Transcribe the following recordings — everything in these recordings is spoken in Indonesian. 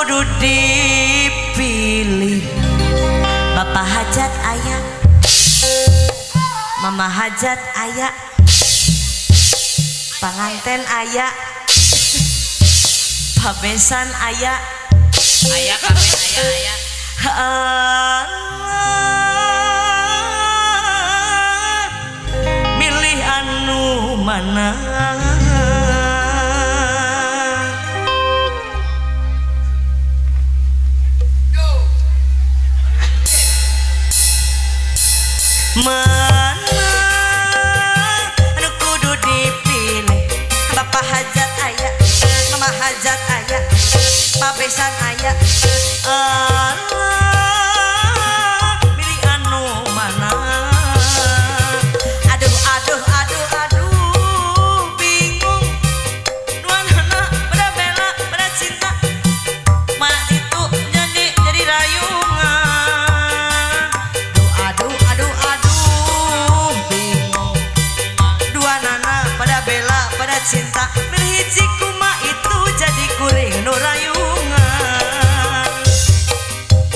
kudu dipilih. Bapak hajat aya, mama hajat aya, panganten aya, pabesan aya, aya kabeh aya. Milih anu mana? Mana anu kudu dipilih? Bapak hajat aya, mama hajat aya, pabesan aya. Milih anu mana? Aduh aduh aduh aduh bingung. Duanana pada bela pada cinta, mana itu jadi rayungan. Aduh aduh aduh bingung. Duanana pada bela pada cinta, milih hiji kuma itu jadi kuring nu rayungan.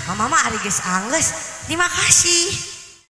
mama mah ari geus anggeus terima kasih